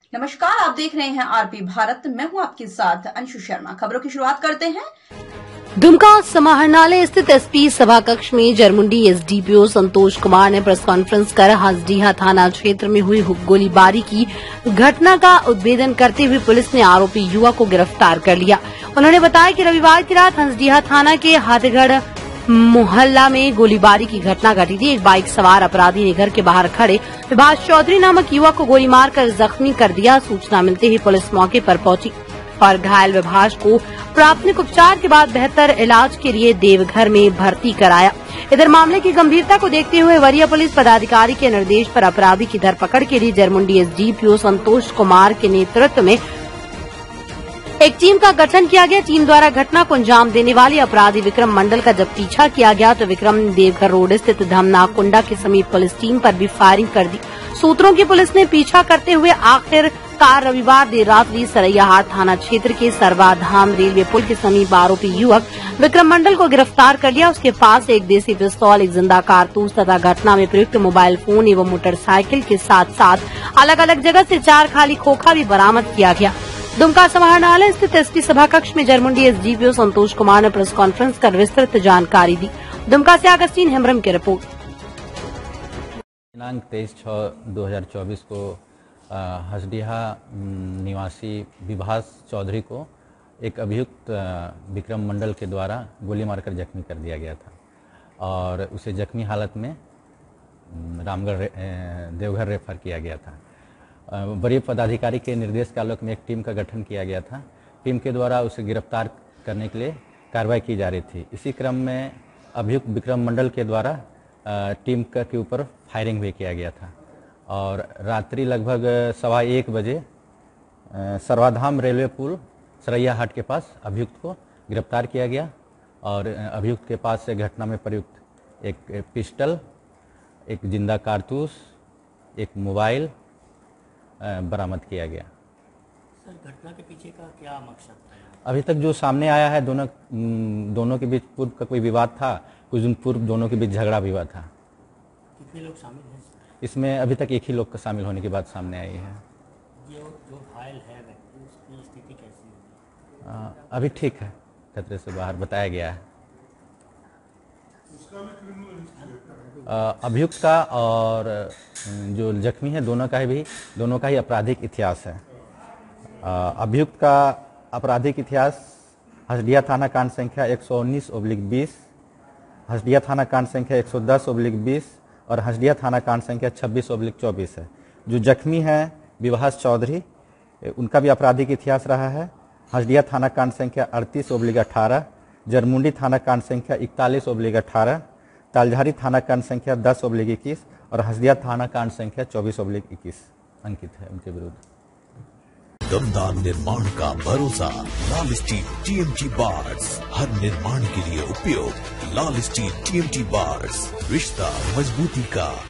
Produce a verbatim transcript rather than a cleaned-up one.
नमस्कार, आप देख रहे हैं आरपी भारत। मैं हूं आपके साथ अंशु शर्मा। खबरों की शुरुआत करते हैं। दुमका समाहरणालय स्थित एसपी सभा कक्ष में जरमुंडी एसडीपीओ संतोष कुमार ने प्रेस कॉन्फ्रेंस कर हंसडीहा थाना क्षेत्र में हुई गोलीबारी की घटना का उद्भेदन करते हुए पुलिस ने आरोपी युवक को गिरफ्तार कर लिया। उन्होंने बताया कि रविवार की रात हंसडीहा थाना के हाथगढ़ मोहल्ला में गोलीबारी की घटना घटी थी। एक बाइक सवार अपराधी ने घर के बाहर खड़े विभास चौधरी नामक युवक को गोली मारकर जख्मी कर दिया। सूचना मिलते ही पुलिस मौके पर पहुंची और घायल विभास को प्राथमिक उपचार के बाद बेहतर इलाज के लिए देवघर में भर्ती कराया। इधर मामले की गंभीरता को देखते हुए वरीय पुलिस पदाधिकारी के निर्देश पर अपराधी की धरपकड़ के लिए जरमुंडी एसडीपीओ संतोष कुमार के नेतृत्व में एक टीम का गठन किया गया। टीम द्वारा घटना को अंजाम देने वाले अपराधी विक्रम मंडल का जब पीछा किया गया तो विक्रम ने देवघर रोड स्थित धमनाग कुंडा के समीप पुलिस टीम पर भी फायरिंग कर दी। सूत्रों की पुलिस ने पीछा करते हुए आखिरकार रविवार देर रात सरैयाहाट थाना क्षेत्र के सर्वाधाम रेलवे पुल के समीप आरोपी युवक विक्रम मंडल को गिरफ्तार कर लिया। उसके पास एक देसी पिस्तौल, एक जिंदा कारतूस तथा घटना में प्रयुक्त मोबाइल फोन एवं मोटरसाइकिल के साथ साथ अलग अलग जगह से चार खाली खोखा भी बरामद किया गया। दुमका समाहरणालय स्थित एसपी सभा कक्ष में जरमुंडी एसडीपीओ संतोष कुमार ने प्रेस कॉन्फ्रेंस कर विस्तृत जानकारी दी। दुमका से अगस्तीन हेम्ब्रम की रिपोर्ट। दिनांक तेईस छः दो हजार चौबीस को हंसडीहा निवासी विभास चौधरी को एक अभियुक्त विक्रम मंडल के द्वारा गोली मारकर जख्मी कर दिया गया था और उसे जख्मी हालत में रामगढ़ देवघर रेफर किया गया था। वरीय पदाधिकारी के निर्देश के आलोक में एक टीम का गठन किया गया था। टीम के द्वारा उसे गिरफ्तार करने के लिए कार्रवाई की जा रही थी। इसी क्रम में अभियुक्त विक्रम मंडल के द्वारा टीम का के ऊपर फायरिंग भी किया गया था और रात्रि लगभग सवा एक बजे सर्वाधाम रेलवे पुल सरैयाहाट के पास अभियुक्त को गिरफ्तार किया गया और अभियुक्त के पास से घटना में प्रयुक्त एक पिस्टल, एक जिंदा कारतूस, एक मोबाइल बरामद किया गया। सर, घटना के पीछे का क्या मकसद था? अभी तक जो सामने आया है, दोनों दोनों के बीच पूर्व का कोई विवाद था, कुछ दिन पूर्व दोनों के बीच झगड़ा भी हुआ था। कितने लोग शामिल हैं इसमें? अभी तक एक ही लोग का शामिल होने की बात सामने आई है। जो जो घायल है व्यक्ति, उसकी स्थिति कैसी है? आ, अभी ठीक है, खतरे से बाहर बताया गया है। अभियुक्त का और जो जख्मी है दोनों का ही भी दोनों का ही आपराधिक इतिहास है। अभियुक्त का आपराधिक इतिहास हंसडीहा थाना कांड संख्या एक सौ उन्नीस ओब्लिक बीस, हंसडीहा थाना कांड संख्या एक सौ दस ओब्लिक बीस और हंसडीहा थाना कांड संख्या छब्बीस ओब्लिक चौबीस है। जो जख्मी है विभास चौधरी, उनका भी आपराधिक इतिहास रहा है। हंसडीहा थाना कांड संख्या अड़तीस ओब्लिक अठारह, जरमुंडी थाना कांड संख्या इकतालीस ओब्लिक अठारह, तालझारी थाना कांड संख्या दस ओब्लिक इक्कीस और हंसडीहा थाना कांड संख्या चौबीस ओब्लिक इक्कीस अंकित है उनके विरुद्ध। दमदार निर्माण का भरोसा लाल स्टील टीएमटी बार्स, हर निर्माण के लिए उपयोग लाल स्टील टीएमटी बार्स, रिश्ता मजबूती का।